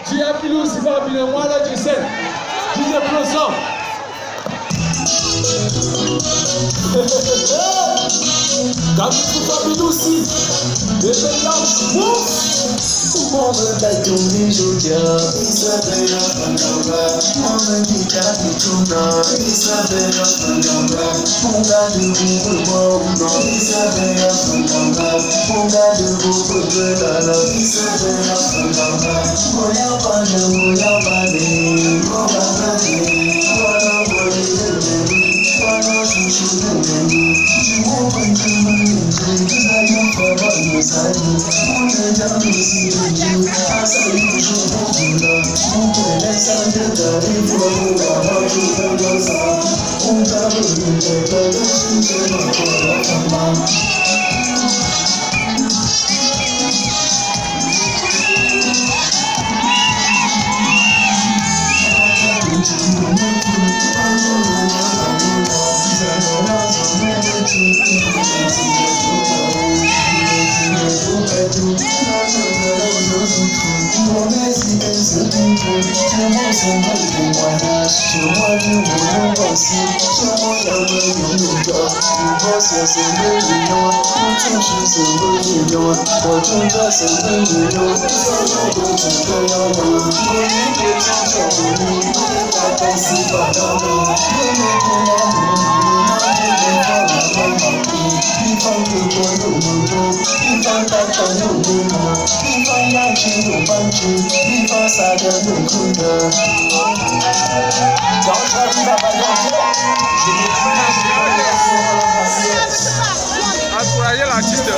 Dia Pilou, si va bien, moi là, je sais. Dis Plosson. Quand tu vas Pilou, si. Dépêche là, Mama da tumi juja, Isabella Fangamba. Mama kita pituna, Isabella Fangamba. Punga dubu berbono, Isabella Fangamba. Punga dubu berbelala, Isabella Fangamba. Moya pada, moya pada, moya pada. Wana boleh berbeli, wana susu berbeli. Jiwa pencemen, saya faham masanya. Moya jangan sih. Asa yuju bujula, mungkin saja dari pulau baju berdosa. Untuk menjaga cinta pada kembang. Encouragez l'artiste.